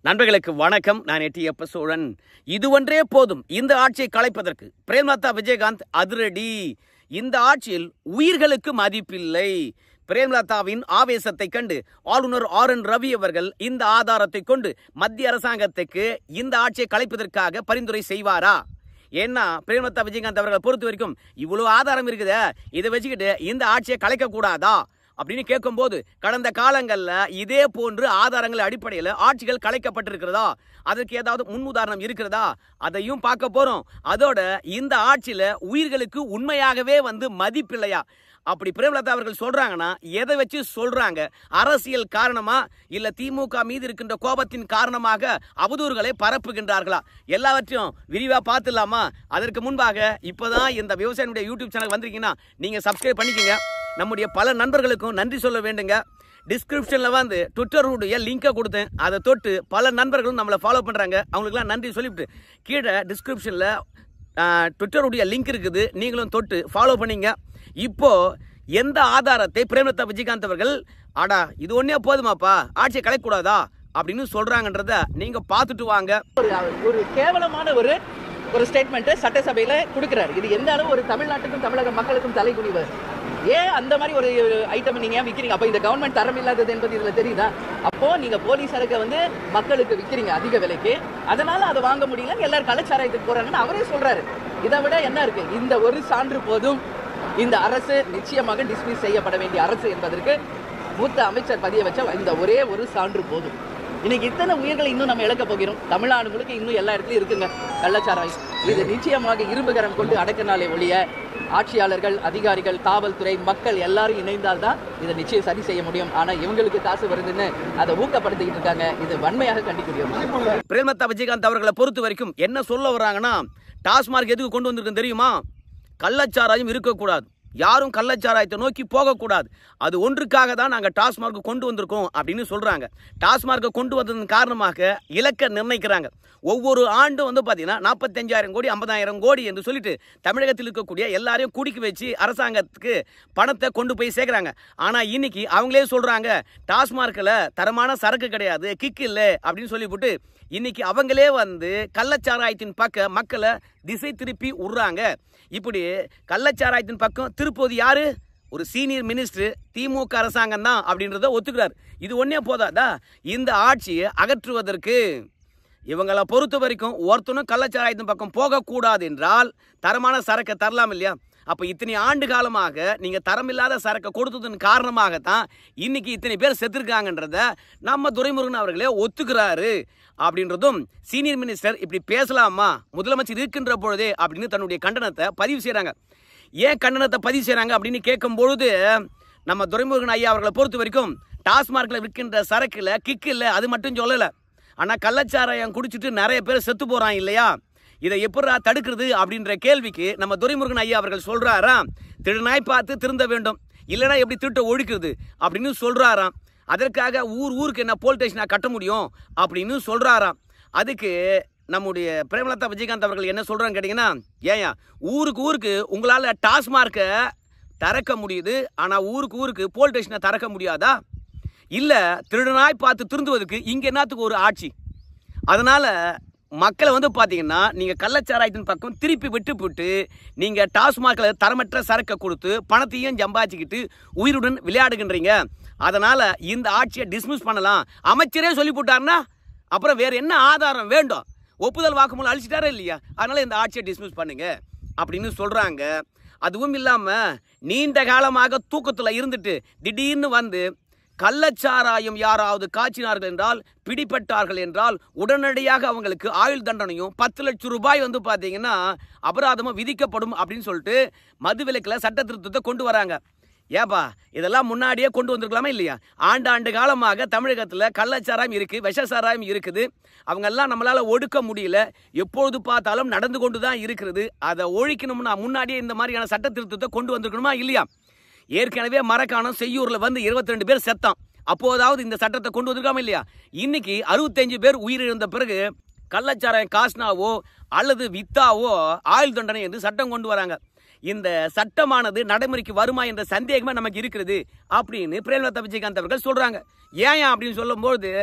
நண்பர்களுக்கு வணக்கம். நான் எட்டியப்ப சோழன். இது ஒன்றே போதும் இந்த ஆட்சியை கலைப்பதற்கு. பிரேமலதா விஜயகாந்த் அதிரடி. இந்த ஆட்சியில் உயிர்களுக்கு மதிப்பில்லை. பிரேமலதாவின் ஆவேசத்தை கண்டு ஆளுநர் RN ரவி அவர்கள் இந்த ஆதாரத்தை கொண்டு மத்திய அரசாங்கத்துக்கு இந்த ஆட்சியை கலைப்பதற்காக பரிந்துரை செய்வாரா? ஏன்னா பிரேமலதா விஜயகாந்த் அவர்களை பொறுத்த வரைக்கும் இவ்வளவு ஆதாரம் இருக்குதே, இதை வச்சுக்கிட்டு இந்த ஆட்சியை கலைக்க கூடாதா அப்படின்னு கேட்கும்போது, கடந்த காலங்களில் இதே போன்று ஆதாரங்கள் அடிப்படையில் ஆட்சிகள் கலைக்கப்பட்டிருக்கிறதா, அதற்கு ஏதாவது முன் உதாரணம் இருக்கிறதா, அதையும் பார்க்க போறோம். அதோட இந்த ஆட்சியில உயிர்களுக்கு உண்மையாகவே மதிப்பில்லையா? அப்படி பிரேமலதா அவர்கள் சொல்றாங்கன்னா எதை வச்சு சொல்றாங்க? அரசியல் காரணமா, இல்ல திமுக மீது இருக்கின்ற கோபத்தின் காரணமாக அவதூறுகளை பரப்புகின்றார்களா? எல்லாவற்றையும் விரிவா பார்த்துலாமா? அதற்கு முன்பாக இப்பதான் இந்த விவசாயினுடைய யூடியூப் சேனல் வந்திருக்கீங்கன்னா நீங்க சப்ஸ்கிரைப் பண்ணிக்கங்க. நம்முடைய பல நண்பர்களுக்கும் நன்றி சொல்ல வேண்டுங்க. டிஸ்கிரிப்ஷன்ல ட்விட்டருடைய லிங்கை கொடுத்தேன், அதை தொட்டு பல நண்பர்களும் நம்மளை ஃபாலோ பண்றாங்க. அவங்களுக்குலாம் நன்றி சொல்லிவிட்டு கீழே டிஸ்கிரிப்ஷன்ல ட்விட்டருடைய லிங்க் இருக்குது, நீங்களும் தொட்டு ஃபாலோ பண்ணீங்க. இப்போ எந்த ஆதாரத்தை பிரேமலதா விஜயகாந்த் அவர்கள் ஆடா இது ஒன்னே போதுமாப்பா ஆட்சியை கலைக்கூடாதா அப்படின்னு சொல்றாங்கன்றத நீங்க பார்த்துட்டு வாங்க. ஒரு கேவலமான ஒரு ஸ்டேட்மெண்ட் சட்டசபையில கொடுக்கிறார். இது எந்த அளவு ஒரு தமிழ்நாட்டுக்கும் தமிழக மக்களுக்கும் தலைகுனிவு. ஏன் அந்த மாதிரி ஒரு ஐட்டம் நீங்க விற்கிறீங்க? அப்போ இந்த கவர்மெண்ட் தரம் இல்லாதது என்பது இதுல தெரியுதா? அப்போ நீங்க போலீஸ் சரக்கை மக்களுக்கு விற்கிறீங்க அதிக விலைக்கு, அதனால அதை வாங்க முடியல, எல்லாரும் கலாச்சாரத்துக்கு போறாங்கன்னு அவரே சொல்றாரு. இதை விட என்ன இருக்கு? இந்த ஒரு சான்று போதும். இந்த அரசு நிச்சயமாக டிஸ்மிஸ் செய்யப்பட வேண்டிய அரசு என்பதற்கு மூத்த அமைச்சர் பதிய வச்ச இந்த ஒரே ஒரு சான்று போதும். இன்னைக்கு இத்தனை உயிர்களை இன்னும் நம்ம இழக்க போகிறோம். தமிழ்நாடு முழுக்க இன்னும் எல்லா இடத்துலையும் இருக்குங்க கள்ளச்சாராயம். இது நிச்சயமாக இரும்புகரம் கொண்டு அடக்கினாலே ஒழிய ஆட்சியாளர்கள், அதிகாரிகள், காவல்துறை, மக்கள் எல்லாரும் இணைந்தால்தான் இதை நிச்சயம் சரி செய்ய முடியும். ஆனா இவங்களுக்கு காசு வருதுன்னு அதை ஊக்கப்படுத்திக்கிட்டு இருக்காங்க. இது வன்மையாக கண்டிக்கக்கூடியது. பிரேமலதா விஜயகாந்த் அவர்களை பொறுத்த வரைக்கும் என்ன சொல்ல வர்றாங்கன்னா, டாஸ்மார்க் எதுக்கு கொண்டு வந்திருக்குன்னு தெரியுமா? கள்ளச்சாராயம் இருக்கக்கூடாது, யாரும் கள்ளச்சாராயத்தை நோக்கி போகக்கூடாது, அது ஒன்றுக்காக தான் நாங்கள் டாஸ்மார்க் கொண்டு வந்திருக்கோம் அப்படின்னு சொல்றாங்க. டாஸ்மார்க்கை கொண்டு வந்ததன் காரணமாக இலக்கை நிர்ணயிக்கிறாங்க. ஒவ்வொரு ஆண்டும் பார்த்தீங்கன்னா 45,000 கோடி 50,000 கோடி என்று சொல்லிட்டு தமிழகத்தில் இருக்கக்கூடிய எல்லாரையும் குடிக்க வச்சு அரசாங்கத்துக்கு பணத்தை கொண்டு போய் சேர்க்குறாங்க. ஆனால் இன்னைக்கு அவங்களே சொல்றாங்க டாஸ்மார்க்கில் தரமான சரக்கு கிடையாது, கிக் இல்லை அப்படின்னு சொல்லிவிட்டு இன்னைக்கு அவங்களே கள்ளச்சாராயத்தின் பக்கம் மக்களை திசை திருப்பி விடுறாங்க. இப்படி கள்ளச்சாராயத்தின் பக்கம் திருப்போது யாரு? ஒரு சீனியர் மினிஸ்டர், திமுக அரசாங்கம் தான் அப்படின்றத ஒத்துக்கிறார். இது ஒன்னே போதாதா இந்த ஆட்சியை அகற்றுவதற்கு? இவங்களை பொறுத்த வரைக்கும் ஒருத்தனும் கள்ளச்சாராயத்தின் பக்கம் போகக்கூடாது என்றால் தரமான சரக்கை தரலாம் இல்லையா? அப்போ இத்தனை ஆண்டு காலமாக நீங்கள் தரமில்லாத சரக்கை கொடுத்ததன் காரணமாகத்தான் இன்னைக்கு இத்தனை பேர் செத்துருக்காங்கன்றத நம்ம துரைமுருகன் அவர்களே ஒத்துக்கிறாரு. அப்படின்றதும் சீனியர் மினிஸ்டர் இப்படி பேசலாமா முதலமைச்சர் இருக்கின்ற பொழுதே அப்படின்னு தன்னுடைய கண்டனத்தை பதிவு செய்கிறாங்க. ஏன் கண்டனத்தை பதிவு செய்கிறாங்க அப்படின்னு கேட்கும் பொழுது, நம்ம துரைமுருகன் ஐயா அவர்களை பொறுத்த வரைக்கும் டாஸ்மார்க்கில் விற்கின்ற சரக்கில் கிக் இல்லை அது மட்டும் சொல்லலை, ஆனால் கள்ளச்சாராயம் குடிச்சிட்டு நிறைய பேர் செத்து போகிறான் இல்லையா? இதை எப்படா தடுக்கிறது அப்படின்ற கேள்விக்கு நம்ம துரைமுருகன் ஐயா அவர்கள் சொல்றாராம், திருநாய் பார்த்து திருந்த வேண்டும், இல்லைன்னா எப்படி திருட்ட ஒழிக்கிறது அப்படின்னு சொல்றாராம். அதற்காக ஊருக்கு என்ன போலீஸ் ஸ்டேஷனாக கட்ட முடியும் அப்படின்னு சொல்றாராம். அதுக்கு நம்முடைய பிரேமலதா விஜயகாந்த் அவர்கள் என்ன சொல்றான்னு கேட்டீங்கன்னா, ஏயா ஊருக்கு உங்களால் டாஸ்மார்க்கை திறக்க முடியுது, ஆனால் ஊருக்கு போலீஸ் ஸ்டேஷனை திறக்க முடியாதா? இல்லை திருநாய் பார்த்து திருந்துவதற்கு இங்கே என்னத்துக்கு ஒரு ஆட்சி? அதனால மக்களை பார்த்தீங்கன்னா நீங்கள் கள்ளச்சாராயத்தின் பக்கம் திருப்பி விட்டுவிட்டு நீங்கள் டாஸ்மார்க்கில் தரமற்ற சரக்கை கொடுத்து பணத்தையும் சம்பாதிச்சுக்கிட்டு உயிருடன் விளையாடுகின்றீங்க. அதனால் இந்த ஆட்சியை டிஸ்மிஸ் பண்ணலாம். அமைச்சரே சொல்லி போட்டாருன்னா அப்புறம் வேறு என்ன ஆதாரம் வேண்டும்? ஒப்புதல் வாக்குமூலம் அழிச்சிட்டாரே இல்லையா? அதனால் இந்த ஆட்சியை டிஸ்மிஸ் பண்ணுங்க அப்படின்னு சொல்கிறாங்க. அதுவும் இல்லாமல் நீண்ட காலமாக தூக்கத்தில் இருந்துட்டு திடீர்னு கள்ளச்சாராயம் யாராவது காய்ச்சினார்கள் என்றால், பிடிபட்டார்கள் என்றால் உடனடியாக அவங்களுக்கு ஆயுள் தண்டனையும் 10 லட்சம் ரூபாய் பார்த்தீங்கன்னா அபராதமும் விதிக்கப்படும் அப்படின்னு சொல்லிட்டு மதுவிலக்கில் சட்ட திருத்தத்தை கொண்டு வராங்க. ஏப்பா இதெல்லாம் முன்னாடியே கொண்டு வந்திருக்கலாமா இல்லையா? ஆண்டு காலமாக தமிழகத்தில் கள்ளச்சாராயம் இருக்குது, விஷசாராயம் இருக்குது, அவங்கெல்லாம் நம்மளால் ஒடுக்க முடியல, எப்பொழுது பார்த்தாலும் நடந்து கொண்டு தான் இருக்கிறது. அதை ஒழிக்கணும்னா முன்னாடியே இந்த மாதிரியான சட்ட திருத்தத்தை கொண்டு வந்திருக்கணுமா இல்லையா? ஏற்கனவே மரக்காணம் செய்யூரில் 22 பேர் செத்தான், அப்போதாவது இந்த சட்டத்தை கொண்டு வந்திருக்காம இல்லையா? இன்னைக்கு 65 பேர் உயிரிழந்த பிறகு கள்ளச்சாராயம் காசுனாவோ அல்லது வித்தாவோ ஆயுள் தண்டனை என்று சட்டம் கொண்டு வராங்க. இந்த சட்டமானது நடைமுறைக்கு வருமா என்ற சந்தேகமே நமக்கு இருக்கிறது அப்படின்னு பிரேமலதா விஜயகாந்த் அவர்கள் சொல்றாங்க. ஏன் அப்படின்னு சொல்லும்போது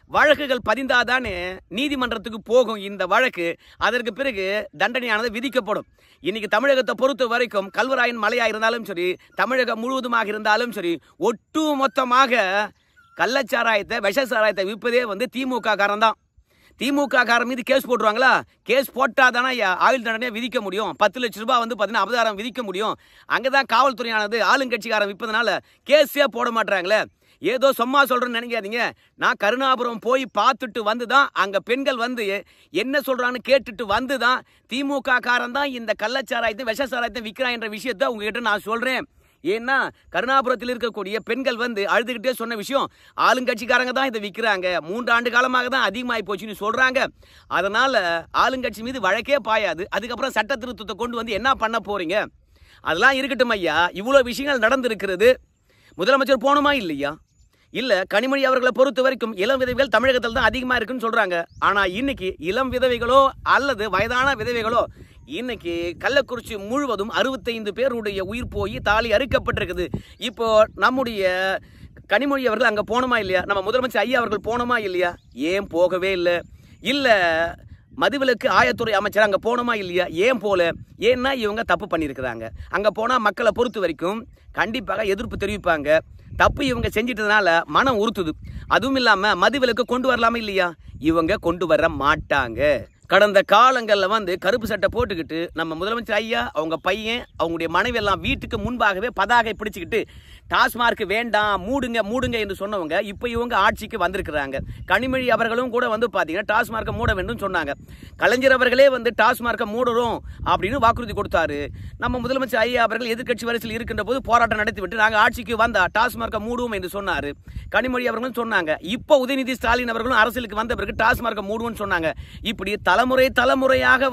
வழக்குகள் பதிந்தாதானே நீதிமன்றத்துக்கு போகும் இந்த வழக்கு. அதற்கு பிறகு தண்டனையானது விதிக்கப்படும். இன்னைக்கு தமிழகத்தை பொறுத்த வரைக்கும் கல்வராயன் மலையா இருந்தாலும் சரி, தமிழகம் முழுவதுமாக இருந்தாலும் சரி, ஒட்டு மொத்தமாக கள்ளச்சாராயத்தை விஷ சாராயத்தை விற்பதே திமுக காரன் தான். திமுக காரன் மீது கேஸ் போட்டுருவாங்களா? கேஸ் போட்டாதானே ஆயுள் தண்டனையை விதிக்க முடியும். 10 லட்சம் ரூபாய் பார்த்தீங்கன்னா அபராதம் விதிக்க முடியும். அங்கதான் காவல்துறையானது ஆளுங்கட்சிக்காரன் விற்பதனால கேஸே போட மாட்டாங்களே. ஏதோ சும்மா சொல்றேன்னு நினைக்காதீங்க. நான் கருணாபுரம் போய் பார்த்துட்டு வந்துதான் அங்க பெண்கள் என்ன சொல்றான்னு கேட்டுட்டு வந்துதான் திமுக காரன் தான் இந்த கள்ளச்சாராயத்தை விஷ சாராயத்தை விற்கிறான் என்ற விஷயத்த உங்ககிட்ட நான் சொல்றேன். ஏன்னா கருணாபுரத்தில் இருக்கக்கூடிய பெண்கள் அழுதுகிட்டே சொன்ன விஷயம், ஆளுங்கட்சிக்காரங்க தான் இதை விற்கிறாங்க, 3 ஆண்டு காலமாக தான் அதிகமாகி போச்சுன்னு சொல்றாங்க. அதனால ஆளுங்கட்சி மீது வழக்கே பாயாது. அதுக்கப்புறம் சட்ட திருத்தத்தை கொண்டு என்ன பண்ண போறீங்க? அதெல்லாம் இருக்கட்டும் ஐயா. இவ்வளவு விஷயங்கள் நடந்திருக்கிறது. முதலமைச்சர் போகணுமா இல்லையா? இல்ல, கனிமொழி அவர்களை பொறுத்த வரைக்கும் இளம் விதவைகள் தமிழகத்தில் தான் அதிகமா இருக்குன்னு சொல்றாங்க. ஆனா இன்னைக்கு இளம் விதவைகளோ அல்லது வயதான விதவைகளோ இன்னைக்கு கள்ளக்குறிச்சி முழுவதும் 65 பேருடைய உயிர் போய் தாலி அறுக்கப்பட்டிருக்குது. இப்போ நம்முடைய கனிமொழி அவர்கள் அங்க போனோமா இல்லையா? நம்ம முதலமைச்சர் ஐயா அவர்கள் போனோமா இல்லையா? ஏன் போகவே இல்லை? இல்ல மதுவிலக்கு ஆயத்துறை அமைச்சர் அங்க போனோமா இல்லையா? ஏன் போல? ஏன்னா இவங்க தப்பு பண்ணியிருக்கிறாங்க. அங்க போனா மக்களை பொறுத்த வரைக்கும் கண்டிப்பாக எதிர்ப்பு தெரிவிப்பாங்க. தப்பு இவங்க செஞ்சிட்டதுனால மனம் உறுத்துது. அதுவும் இல்லாம மதுவிலக்கு கொண்டு வரலாமா இல்லையா? இவங்க கொண்டு வர மாட்டாங்க. கடந்த காலங்கள்ல கருப்பு சட்டை போட்டுக்கிட்டு நம்ம முதலமைச்சர் ஐயா, அவங்க பையன், அவங்களுடைய மனைவி எல்லாம் வீட்டுக்கு முன்பாகவே பதாகை பிடிச்சுக்கிட்டு டாஸ்மார்க் வேண்டாம், மூடுங்க மூடுங்க என்று சொன்னவங்க இப்போ இவங்க ஆட்சிக்கு வந்திருக்கிறாங்க. கனிமொழி அவர்களும் கூட பாத்தீங்கன்னா டாஸ்மார்க்கை மூட வேண்டும் சொன்னாங்க. கலைஞர் அவர்களே டாஸ்மார்க்கை மூடுறோம் அப்படின்னு வாக்குறுதி கொடுத்தாரு. நம்ம முதலமைச்சர் ஐயா அவர்கள் எதிர்கட்சி வரிசையில் இருக்கின்ற போது போராட்டம் நடத்திவிட்டு நாங்கள் ஆட்சிக்கு வந்தா டாஸ்மார்க்கை மூடுவோம் என்று சொன்னாரு. கனிமொழி அவர்களும் சொன்னாங்க. இப்போ உதயநிதி ஸ்டாலின் அவர்களும் அரசியலுக்கு வந்த பிறகு டாஸ்மார்க்கை மூடுவோம்னு சொன்னாங்க. இப்படி தலைமுறையாக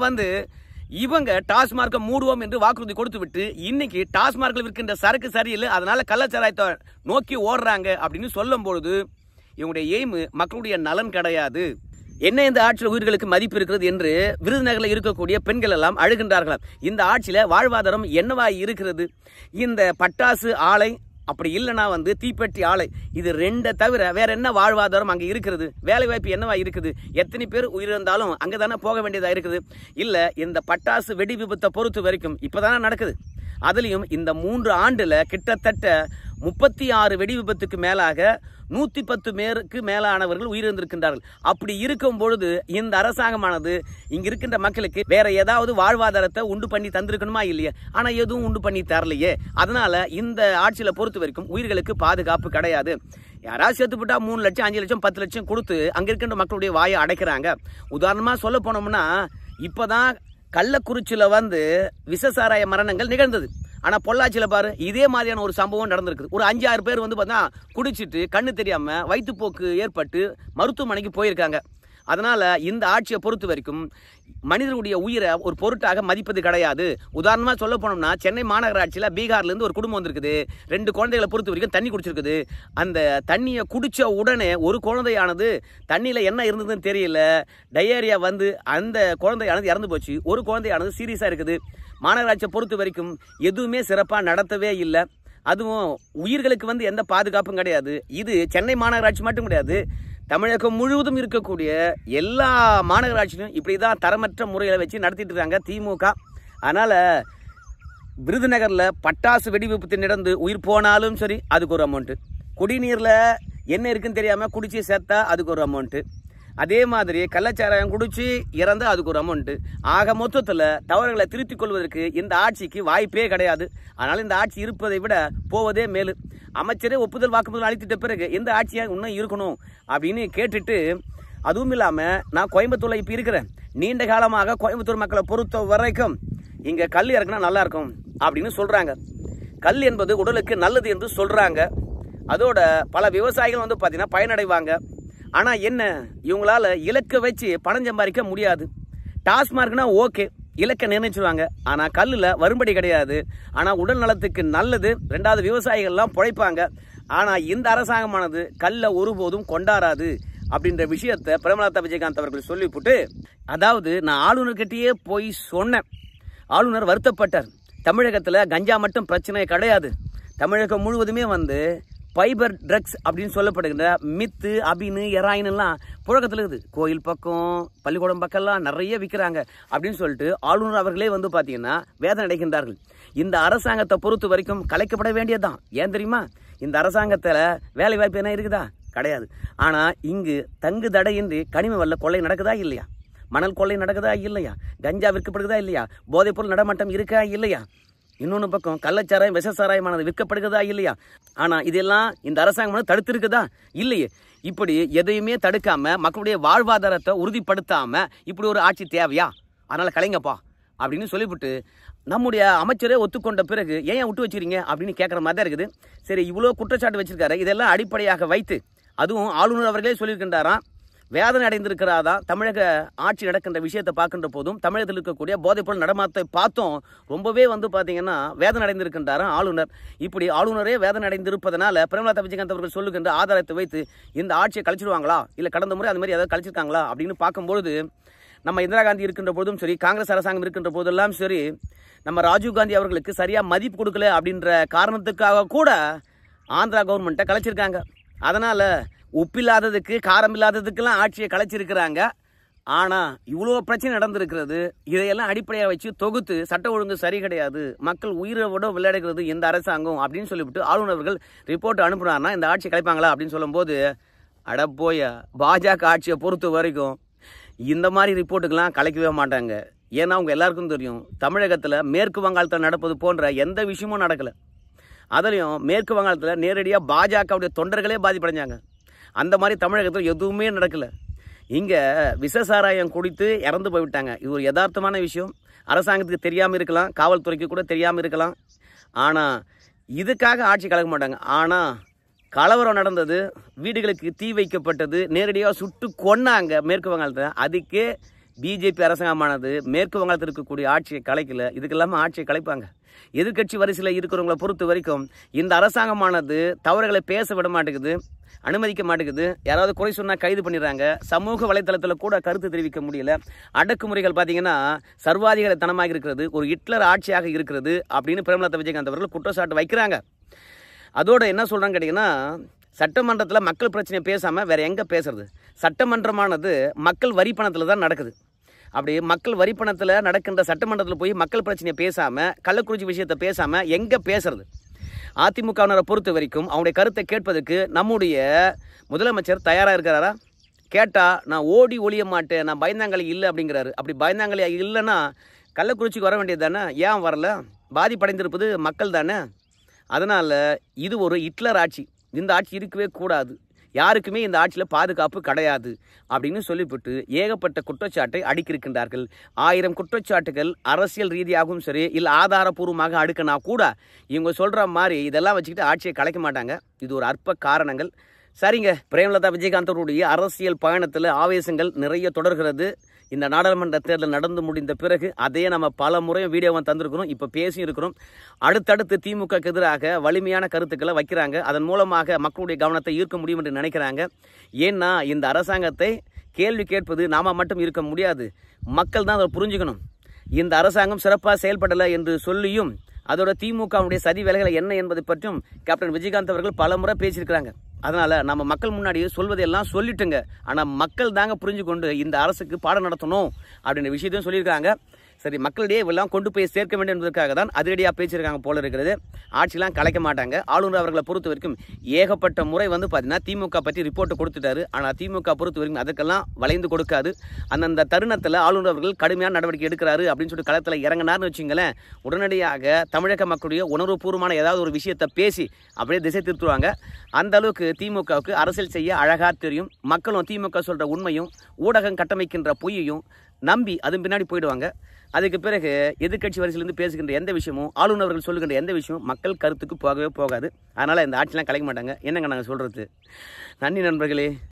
இவங்க டாஸ்மார்க்கை மூடுவோம் என்று வாக்குறுதி கொடுத்து விட்டு இன்னைக்கு டாஸ்மார்க்கில் விற்கின்ற சரக்கு சரியில்லை, அதனால கள்ளச்சாராயத்தை நோக்கி ஓடுறாங்க அப்படின்னு சொல்லும் பொழுது இவங்களுடைய எய்ம் மக்களுடைய நலன் கிடையாது. என்ன இந்த ஆட்சியில் உயிர்களுக்கு மதிப்பு இருக்கிறது என்று விருதுநகரில் இருக்கக்கூடிய பெண்கள் எல்லாம் அழுகின்றார்களாம். இந்த ஆட்சியில வாழ்வாதாரம் என்னவா இருக்கிறது? இந்த பட்டாசு ஆலை, அப்படி இல்லைன்னா தீப்பெட்டி ஆலை, இது 2 தவிர வேற என்ன வாழ்வாதாரம் அங்கே இருக்கிறது? வேலை வாய்ப்பு என்னவா இருக்குது? எத்தனை பேர் உயிரிழந்தாலும் அங்கே தானே போக வேண்டியதா இருக்குது. இல்லை, இந்த பட்டாசு வெடி விபத்தை பொறுத்த வரைக்கும் இப்போதானே நடக்குது. அதுலேயும் இந்த 3 ஆண்டுல கிட்டத்தட்ட 36 வெடி விபத்துக்கு மேலாக 110 பேருக்கு மேலானவர்கள் உயிரிழந்திருக்கின்றார்கள். அப்படி இருக்கும் பொழுது இந்த அரசாங்கமானது இங்க இருக்கின்ற மக்களுக்கு வேற ஏதாவது வாழ்வாதாரத்தை உண்டு பண்ணி தந்திருக்கணுமா இல்லையா? ஆனா எதுவும் உண்டு பண்ணி தரலையே. அதனால இந்த ஆட்சியில பொறுத்த வரைக்கும் உயிர்களுக்கு பாதுகாப்பு கிடையாது. யாராவது சேர்த்து போட்டா 3 லட்சம் 5 லட்சம் 10 லட்சம் கொடுத்து அங்க இருக்கின்ற மக்களுடைய வாயை அடைக்கிறாங்க. உதாரணமா சொல்ல போனோம்னா இப்பதான் கள்ளக்குறிச்சியில விஷசாராய மரணங்கள் நிகழ்ந்தது. ஆனா பொள்ளாச்சியில பாரு இதே மாதிரியான ஒரு சம்பவம் நடந்திருக்கு. ஒரு 5-6 பேர் பார்த்தா குடிச்சிட்டு கண்ணு தெரியாம வயிற்றுப்போக்கு ஏற்பட்டு மருத்துவமனைக்கு போயிருக்காங்க. அதனால இந்த ஆட்சியை பொறுத்த வரைக்கும் மனிதனுடைய உயிரை ஒரு பொருட்டாக மதிப்பது கிடையாது. உதாரணமா சொல்ல போனோம்னா சென்னை மாநகராட்சியில பீகார்ல இருந்து ஒரு குடும்பம் வந்திருக்குது. 2 குழந்தைகளை பொறுத்த வரைக்கும் தண்ணி குடிச்சிருக்குது. அந்த தண்ணியை குடிச்ச உடனே ஒரு குழந்தையானது தண்ணியில என்ன இருந்ததுன்னு தெரியல, டயேரியா அந்த குழந்தையானது இறந்து போச்சு. ஒரு குழந்தையானது சீரியஸா இருக்குது. மாநகராட்சியை பொறுத்த வரைக்கும் எதுவுமே சிறப்பா நடத்தவே இல்லை. அதுவும் உயிர்களுக்கு எந்த பாதுகாப்பும் கிடையாது. இது சென்னை மாநகராட்சி மட்டும் கிடையாது, தமிழகம் முழுவதும் இருக்கக்கூடிய எல்லா மாநகராட்சியும் இப்படிதான் தரமற்ற முறைகளை வச்சு நடத்திட்டு இருக்காங்க திமுக. அதனால விருதுநகர்ல பட்டாசு வெடி விபத்து நடந்து உயிர் போனாலும் சரி அதுக்கு ஒரு அமௌண்ட், குடிநீர்ல என்ன இருக்குன்னு தெரியாம குடிச்சு செத்தா அதுக்கு ஒரு அமௌண்ட், அதே மாதிரி கள்ளச்சாராயம் குடிச்சு இறந்தா அதுக்கு ஒரு அமௌண்ட். ஆக மொத்தத்துல தவறுகளை திருத்திக் கொள்வதற்கு இந்த ஆட்சிக்கு வாய்ப்பே கிடையாது. அதனால இந்த ஆட்சி இருப்பதை விட போவதே மேலு. அமைச்சரே ஒப்புதல் வாக்குமூலம் அளித்திட்ட பிறகு இந்த ஆட்சியா இன்னும் இருக்கணும் அப்படின்னு கேட்டுட்டு, அதுவும் இல்லாம நான் கோயம்புத்தூர்ல இப்ப இருக்கிறேன். நீண்ட காலமாக கோயம்புத்தூர் மக்களை பொறுத்த வரைக்கும் இங்க கல் இறக்குனா நல்லா இருக்கும் அப்படின்னு சொல்றாங்க. கல் என்பது உடலுக்கு நல்லது என்று சொல்றாங்க. அதோட பல விவசாயிகள் பாத்தீங்கன்னா பயனடைவாங்க. ஆனா என்ன, இவங்களால இலக்க வச்சு பணம் சம்பாதிக்க முடியாது. டாஸ்மார்க்னா ஓகே, இலக்க நிர்ணயிச்சுருவாங்க. ஆனா கல்லுல வரும்படி கிடையாது. ஆனா உடல் நலத்துக்கு நல்லது. 2வது விவசாயிகள் எல்லாம் பிழைப்பாங்க. ஆனா இந்த அரசாங்கமானது கல்ல ஒருபோதும் கொண்டாடாது அப்படின்ற விஷயத்த பிரேமலதா விஜயகாந்த் அவர்கள் சொல்லிவிட்டு, அதாவது நான் ஆளுநர்கிட்டயே போய் சொன்னேன். ஆளுநர் வருத்தப்பட்டார். தமிழகத்துல கஞ்சா மட்டும் பிரச்சனை கிடையாது, தமிழகம் முழுவதுமே ஃபைபர் ட்ரக்ஸ் அப்படின்னு சொல்லப்படுகின்ற மித்து, அபினு, எராயின் எல்லாம் புழக்கத்தில் இருக்குது. கோயில் பக்கம், பள்ளிக்கூடம் பக்கம்லாம் நிறைய விற்கிறாங்க அப்படின்னு சொல்லிட்டு ஆளுநர் அவர்களே வந்து பார்த்தீங்கன்னா வேதனை அடைகின்றார்கள். இந்த அரசாங்கத்தை பொறுத்த வரைக்கும் கலைக்கப்பட வேண்டியதுதான். ஏன் தெரியுமா? இந்த அரசாங்கத்தில் வேலை வாய்ப்பு என்ன இருக்குதா? கிடையாது. ஆனால் இங்கு தங்கு தடையின்றி கனிம வள கொள்ளை நடக்குதா இல்லையா? மணல் கொள்ளை நடக்குதா இல்லையா? கஞ்சா விற்கப்படுகிறதா இல்லையா? போதைப்பொருள் நடமாட்டம் இருக்கா இல்லையா? இன்னொன்று பக்கம் கள்ளச்சாராயம், விஷசாராயமானது விற்கப்படுகிறதா இல்லையா? ஆனால் இதெல்லாம் இந்த அரசாங்கம் தடுத்திருக்குதா? இல்லையே. இப்படி எதையுமே தடுக்காம மக்களுடைய வாழ்வாதாரத்தை உறுதிப்படுத்தாம இப்படி ஒரு ஆட்சி தேவையா? அதனால கலைங்கப்பா அப்படின்னு சொல்லிவிட்டு நம்முடைய அமைச்சரே ஒத்துக்கொண்ட பிறகு ஏன் விட்டு வச்சுக்கிறீங்க அப்படின்னு கேட்குற மாதிரி தான் இருக்குது. சரி, இவ்வளோ குற்றச்சாட்டு வச்சிருக்காரு. இதெல்லாம் அடிப்படையாக வைத்து அதுவும் ஆளுநர் அவர்களே சொல்லியிருக்கின்றாராம், வேதனை அடைந்திருக்கிறாதான் தமிழக ஆட்சி நடக்கின்ற விஷயத்தை பார்க்கின்ற போதும் தமிழகத்தில் இருக்கக்கூடிய போதைப்பொருள் நடமாட்டத்தை பார்த்தோம் ரொம்பவே வந்து பார்த்தீங்கன்னா வேதனை அடைந்திருக்கின்றாராம் ஆளுநர். இப்படி ஆளுநரே வேதனை அடைந்திருப்பதனால பிரேமலதா விஜயகாந்த் அவர்கள் சொல்லுகின்ற ஆதாரத்தை வைத்து இந்த ஆட்சியை கழிச்சிடுவாங்களா, இல்லை கடந்த முறை அந்த மாதிரி ஏதாவது கழிச்சிருக்காங்களா அப்படின்னு பார்க்கும்பொழுது நம்ம இந்திரா காந்தி இருக்கின்ற போதும் சரி, காங்கிரஸ் அரசாங்கம் இருக்கின்ற போதெல்லாம் சரி, நம்ம ராஜீவ்காந்தி அவர்களுக்கு சரியாக மதிப்பு கொடுக்கல அப்படின்ற காரணத்துக்காக கூட ஆந்திரா கவர்மெண்ட்டை கலைச்சிருக்காங்க. அதனால் உப்பில்லாததுக்கு காரம் இல்லாததுக்கெல்லாம் ஆட்சியை கலைச்சிருக்கிறாங்க. ஆனால் இவ்வளோ பிரச்சனை நடந்திருக்கிறது. இதையெல்லாம் அடிப்படையாக வச்சு தொகுத்து சட்ட ஒழுங்கு சரி கிடையாது, மக்கள் உயிரை விட விளையாடுகிறது இந்த அரசாங்கம் அப்படின்னு சொல்லிவிட்டு ஆளுநர்கள் ரிப்போர்ட் அனுப்புனார்னா இந்த ஆட்சி கலைப்பாங்களா அப்படின்னு சொல்லும்போது அடப்போய பாஜக ஆட்சியை பொறுத்த வரைக்கும் இந்த மாதிரி ரிப்போர்ட்டுக்கெல்லாம் கலைக்கவே மாட்டாங்க. ஏன்னா அவங்க எல்லாருக்கும் தெரியும், தமிழகத்தில் மேற்கு வங்காளத்தில் நடப்பது போன்ற எந்த விஷயமும் நடக்கலை. அதுலேயும் மேற்கு வங்காளத்தில் நேரடியாக பாஜகவுடைய தொண்டர்களே பாதிப்படைஞ்சாங்க. அந்த மாதிரி தமிழகத்தில் எதுவுமே நடக்கலை. இங்கே விஷசாராயம் குடித்து இறந்து போய்விட்டாங்க. இது ஒரு யதார்த்தமான விஷயம். அரசாங்கத்துக்கு தெரியாமல் இருக்கலாம், காவல்துறைக்கு கூட தெரியாமல் இருக்கலாம். ஆனால் இதுக்காக ஆட்சி கலக்க மாட்டாங்க. ஆனால் கலவரம் நடந்தது, வீடுகளுக்கு தீ வைக்கப்பட்டது, நேரடியாக சுட்டு கொன்னாங்க மேற்கு வங்காளத்தில். அதுக்கே பிஜேபி அரசாங்கமானது மேற்கு வங்காளத்தில் இருக்கக்கூடிய ஆட்சியை கலைக்கல. இதுக்கெல்லாமல் ஆட்சியை கலைப்பாங்க. எதிர்கட்சி வரிசையில் இருக்கிறவங்களை பொறுத்த வரைக்கும் இந்த அரசாங்கமானது தவறுகளை பேச விட மாட்டேங்குது, அனுமதிக்க மாட்டேங்குது. யாராவது குறை சொன்னால் கைது பண்ணிடுறாங்க. சமூக வலைத்தளத்தில் கூட கருத்து தெரிவிக்க முடியல. அடக்குமுறைகள் பார்த்தீங்கன்னா சர்வாதிகாரத்தனமாக இருக்கிறது, ஒரு ஹிட்லர் ஆட்சியாக இருக்கிறது அப்படின்னு பிரேமலதா விஜயகாந்த் அவர்கள் குற்றச்சாட்டு வைக்கிறாங்க. அதோட என்ன சொல்கிறாங்க கேட்டிங்கன்னா, சட்டமன்றத்தில் மக்கள் பிரச்சனையை பேசாமல் வேறு எங்கே பேசுறது? சட்டமன்றமானது மக்கள் வரி பணத்தில் தான் நடக்குது. அப்படி மக்கள் வரி பணத்தில் நடக்கின்ற சட்டமன்றத்தில் போய் மக்கள் பிரச்சனையை பேசாமல், கள்ளக்குறிச்சி விஷயத்தை பேசாமல் எங்கே பேசுறது? அதிமுகவினரை பொறுத்த வரைக்கும் அவங்களுடைய கருத்தை கேட்பதற்கு நம்முடைய முதலமைச்சர் தயாராக இருக்கிறாரா? கேட்டால் நான் ஓடி ஒழிய மாட்டேன், நான் பயந்தாங்களி இல்லை அப்படிங்கிறாரு. அப்படி பயந்தாங்களி இல்லைன்னா கள்ளக்குறிச்சிக்கு வர வேண்டியது தானே? ஏன் வரல? பாதிப்படைந்திருப்பது மக்கள் தானே. அதனால் இது ஒரு ஹிட்லர் ஆட்சி. இந்த ஆட்சி இருக்கவே கூடாது, யாருக்குமே இந்த ஆட்சியில் பாதுகாப்பு கிடையாது அப்படின்னு சொல்லிவிட்டு ஏகப்பட்ட குற்றச்சாட்டை அடுக்கியிருக்கின்றார்கள். 1000 குற்றச்சாட்டுகள் அரசியல் ரீதியாகவும் சரி, இல்லை ஆதாரபூர்வமாக அடுக்கினா கூட இவங்க சொல்கிற மாதிரி இதெல்லாம் வச்சுக்கிட்டு ஆட்சியை கலைக்க மாட்டாங்க. இது ஒரு அற்ப காரணங்கள். சரிங்க, பிரேமலதா விஜயகாந்தருடைய அரசியல் பயணத்தில் ஆவேசங்கள் நிறைய தொடர்கிறது. இந்த நாடாளுமன்ற தேர்தல் நடந்து முடிந்த பிறகு அதையே நம்ம பல முறை வீடியோவை தந்திருக்கிறோம், இப்போ பேசியும் இருக்கிறோம். அடுத்தடுத்து திமுகக்கு எதிராக வலிமையான கருத்துக்களை வைக்கிறாங்க. அதன் மூலமாக மக்களுடைய கவனத்தை ஈர்க்க முடியும் என்று நினைக்கிறாங்க. ஏன்னா இந்த அரசாங்கத்தை கேள்வி கேட்பது நாம மட்டும் இருக்க முடியாது, மக்கள் தான் அதை புரிஞ்சுக்கணும். இந்த அரசாங்கம் சிறப்பாக செயல்படலை என்று சொல்லியும் அதோட திமுகவுடைய சதி வேலைகளை என்ன என்பதை பற்றியும் கேப்டன் விஜயகாந்த் அவர்கள் பல முறை பேசியிருக்கிறாங்க. அதனால் நம்ம மக்கள் முன்னாடி சொல்வதெல்லாம் சொல்லிட்டுங்க, ஆனால் மக்கள் தாங்க புரிஞ்சு கொண்டு இந்த அரசுக்கு பாடம் நடத்தணும் அப்படின்ற விஷயத்தையும் சொல்லியிருக்காங்க. சரி, மக்களிடையே இவெல்லாம் கொண்டு போய் சேர்க்க வேண்டும் என்பதற்காக தான் அதிரடியாக பேசியிருக்காங்க போல இருக்கிறது. ஆட்சியெலாம் கலைக்க மாட்டாங்க. ஆளுநர் அவர்களை பொறுத்த வரைக்கும் ஏகப்பட்ட முறை வந்து பார்த்தீங்கன்னா திமுக பற்றி ரிப்போர்ட்டு கொடுத்துட்டாரு. ஆனால் திமுக பொறுத்த வரைக்கும் அதுக்கெல்லாம் வளைந்து கொடுக்காது. அந்தந்த தருணத்தில் ஆளுநர் அவர்கள் கடுமையான நடவடிக்கை எடுக்கிறாரு அப்படின்னு சொல்லிட்டு களத்தில் இறங்கினார்னு வச்சுங்களேன், உடனடியாக தமிழக மக்களுடைய உணர்வுபூர்வமான ஏதாவது ஒரு விஷயத்தை பேசி அப்படியே திசை திருத்துவாங்க. அந்த அளவுக்கு திமுகவுக்கு அரசியல் செய்ய அழகாக தெரியும். மக்களும் திமுக சொல்கிற உண்மையும் ஊடகம் கட்டமைக்கின்ற பொய்யையும் நம்பி அதன் பின்னாடி போயிடுவாங்க. அதுக்கு பிறகு எதிர்கட்சி வரிசையிலிருந்து பேசுகின்ற எந்த விஷயமும், ஆளுநர்கள் சொல்லுகின்ற எந்த விஷயமும் மக்கள் கருத்துக்கு போகவே போகாது. அதனால் இந்த ஆட்சியெலாம் கலைக்க மாட்டாங்க. என்னங்க நாங்கள் சொல்கிறது? நன்றி நண்பர்களே.